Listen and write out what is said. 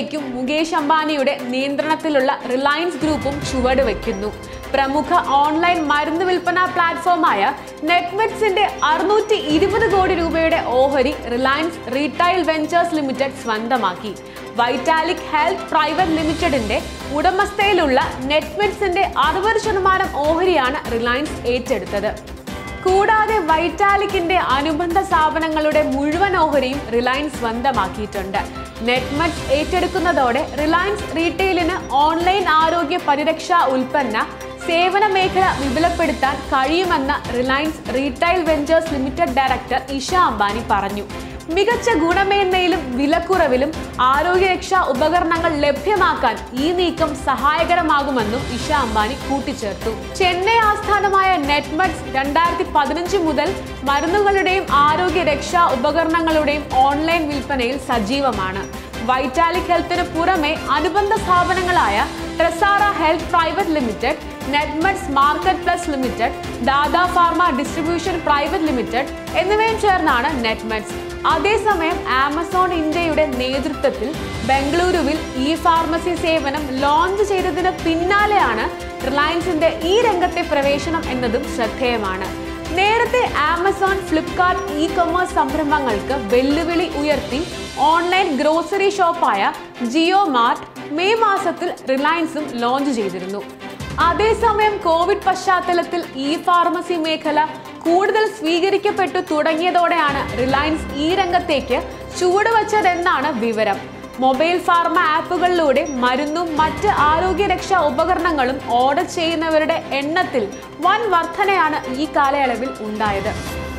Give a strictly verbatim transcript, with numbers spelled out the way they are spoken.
മേഖലയിലേക്കും മുകേഷ് അംബാനിയുടെ നിയന്ത്രണത്തിലുള്ള റിലയൻസ് ഗ്രൂപ്പും ചുവടുവെക്കുന്നു. പ്രമുഖ ഓൺലൈൻ മരുന്ന് വിൽപ്പന പ്ലാറ്റ്ഫോമായ നെറ്റ്മെറ്റ്സിന്റെ അറുന്നൂറ്റി ഇരുപത് കോടി രൂപയുടെ ഓഹരി റിലയൻസ് റീറ്റെയിൽ വെഞ്ചേഴ്സ് ലിമിറ്റഡ് സ്വന്തമാക്കി. വൈറ്റാലിക് ഹെൽത്ത് പ്രൈവറ്റ് ലിമിറ്റഡിന്റെ ഉടമസ്ഥയിലുള്ള നെറ്റ്മെറ്റ്സിന്റെ അറുപത് ശതമാനം ഓഹരിയാണ് റിലയൻസ് ഏറ്റെടുത്തത്. കൂടാതെ വൈറ്റാലിക്കിന്റെ അനുബന്ധ സ്ഥാപനങ്ങളുടെ മുഴുവൻ ഓഹരിയും റിലയൻസ് സ്വന്തമാക്കിയിട്ടുണ്ട്. നെറ്റ്മെറ്റ്സ് ഏറ്റെടുക്കുന്നതോടെ റിലയൻസ് റീറ്റെയിലിന് ഓൺലൈൻ ആരോഗ്യ പരിരക്ഷാ ഉൽപ്പന്ന സേവന മേഖല വിപുലപ്പെടുത്താൻ കഴിയുമെന്ന് Reliance retail ventures limited director Isha Ambani പറഞ്ഞു. മികച്ച ഗുണമേന്മയിലും വിലക്കുറവിലും ആരോഗ്യരക്ഷാ ഉപകരണങ്ങൾ ലഭ്യമാക്കാൻ ഈ നീക്കം സഹായകരമാകുമെന്നും ഇഷ അംബാനി കൂട്ടിച്ചേർത്തു. ചെന്നൈ ആസ്ഥാനമായ നെറ്റ്മെറ്റ്സ് രണ്ടായിരത്തി പതിനഞ്ച് മുതൽ മരുന്നുകളുടെയും ആരോഗ്യരക്ഷാ ഉപകരണങ്ങളുടെയും ഓൺലൈൻ വിൽപ്പനയിൽ സജീവമാണ്. വൈറ്റാലിക് ഹെൽത്തിന് പുറമെ അനുബന്ധ സ്ഥാപനങ്ങളായ Tresara health private limited, Netmeds market plus limited, Dadha pharma distribution private limited എന്നിവയും ചേർന്നാണ് നെറ്റ്മെറ്റ്സ്. അതേസമയം ആമസോൺ ഇന്ത്യയുടെ നേതൃത്വത്തിൽ ബംഗളൂരുവിൽ ഇ ഫാർമസി സേവനം ലോഞ്ച് ചെയ്തതിന് പിന്നാലെയാണ് റിലയൻസിന്റെ ഈ രംഗത്തെ പ്രവേശനം എന്നതും ശ്രദ്ധേയമാണ്. നേരത്തെ ആമസോൺ, ഫ്ലിപ്കാർട്ട് ഇ കൊമേഴ്സ് സംരംഭങ്ങൾക്ക് വെല്ലുവിളി ഉയർത്തി ഓൺലൈൻ ഗ്രോസറി ഷോപ്പായ ജിയോ മാർട്ട് മെയ് മാസത്തിൽ റിലയൻസും ലോഞ്ച് ചെയ്തിരുന്നു. അതേസമയം കോവിഡ് പശ്ചാത്തലത്തിൽ ഇ ഫാർമസി മേഖല കൂടുതൽ സ്വീകരിക്കപ്പെട്ടു തുടങ്ങിയതോടെയാണ് റിലയൻസ് ഈ രംഗത്തേക്ക് ചുവടുവച്ചതെന്നാണ് വിവരം. മൊബൈൽ ഫാർമ ആപ്പുകളിലൂടെ മരുന്നും മറ്റ് ആരോഗ്യരക്ഷാ ഉപകരണങ്ങളും ഓർഡർ ചെയ്യുന്നവരുടെ എണ്ണത്തിൽ വൻ വർധനയാണ് ഈ കാലയളവിൽ ഉണ്ടായത്.